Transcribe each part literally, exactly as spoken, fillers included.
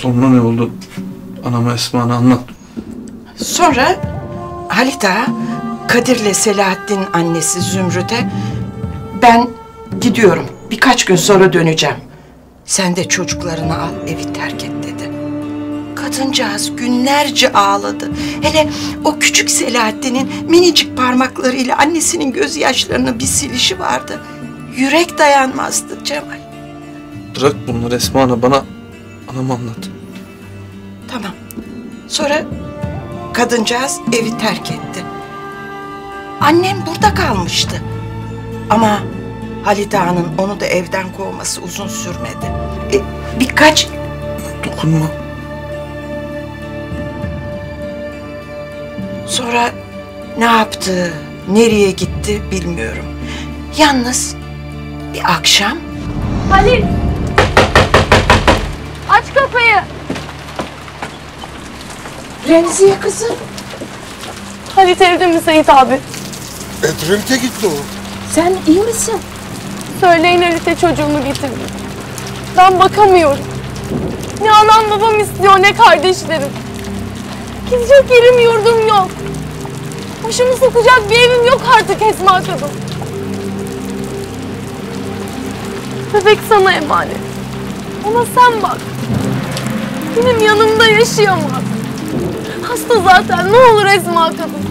Sonra ne oldu? Anama Esma'na anlat. Sonra Halit Ağa, Kadir'le Selahattin'in annesi Zümrüt'e ben gidiyorum, birkaç gün sonra döneceğim. Sen de çocuklarını al, evi terk et dedi. Kadıncağız günlerce ağladı. Hele o küçük Selahattin'in minicik parmaklarıyla annesinin gözyaşlarını bir silişi vardı. Yürek dayanmazdı Cemal. Bırak bunları Esma'na, bana anamı anlat. Tamam. Sonra kadıncağız evi terk etti. Annem burada kalmıştı. Ama Halit Ağa'nın onu da evden kovması uzun sürmedi. E, birkaç... Dokunma. Sonra ne yaptı, nereye gitti bilmiyorum. Yalnız bir akşam... Halil! Aç kapıyı! Remziye kızım. Halit evde mi Seyit abi? Edremit'e gitti o. Sen iyi misin? Söyleyin Halit'e çocuğumu getirdi. Ben bakamıyorum. Ne anam babam istiyor ne kardeşlerim. Gidecek yerim yurdum yok. Başımı sokacak bir evim yok artık Esma kadın. Bebek sana emanet. Ona sen bak. Benim yanımda yaşayamaz. Hasta zaten, ne olur Esma kadın.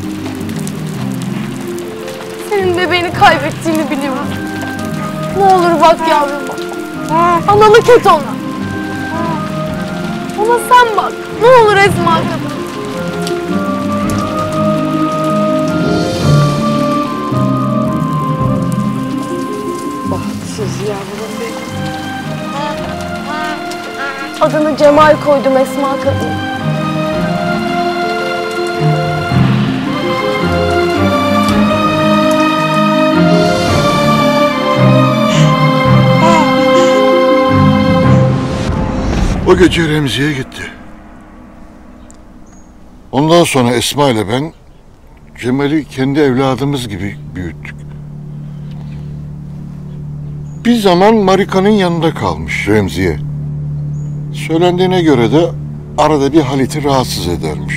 Senin bebeğini kaybettiğini biliyorum. Ne olur bak yavruma. Analık et ona. Ona sen bak. Ne olur Esma kadın. Bahtsız yavrum benim. Adını Cemal koydum Esma kadın. O gece Remzi'ye gitti. Ondan sonra Esma ile ben Cemal'i kendi evladımız gibi büyüttük. Bir zaman Marika'nın yanında kalmış Remzi'ye. Söylendiğine göre de arada bir Halit'i rahatsız edermiş.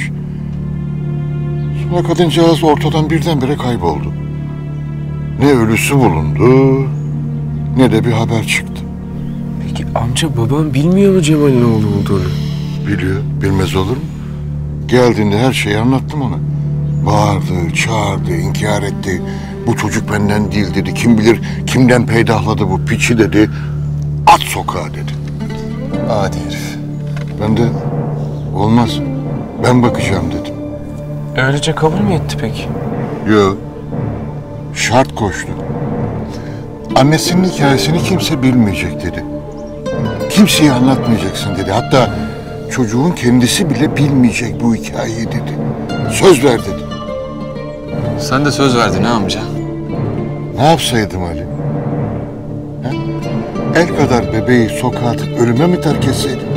Sonra kadıncağız ortadan birdenbire kayboldu. Ne ölüsü bulundu, ne de bir haber çıktı. Peki amca babam bilmiyor mu Cemal'in oğlu olduğunu? Biliyor, bilmez olur mu? Geldiğinde her şeyi anlattım ona. Bağırdı, çağırdı, inkar etti. Bu çocuk benden değil dedi. Kim bilir kimden peydahladı bu piçi dedi. At sokağa dedi. Adi herif. Ben de olmaz, ben bakacağım dedim. Öylece kabul mü etti peki? Yok, şart koştu. Annesinin hikayesini kimse bilmeyecek dedi. Kimseye anlatmayacaksın dedi. Hatta çocuğun kendisi bile bilmeyecek bu hikayeyi dedi. Söz ver dedi. Sen de söz verdin ha amca. Ne yapsaydım Ali? Ha? El kadar bebeği sokağa atıp ölüme mi terk etseydim?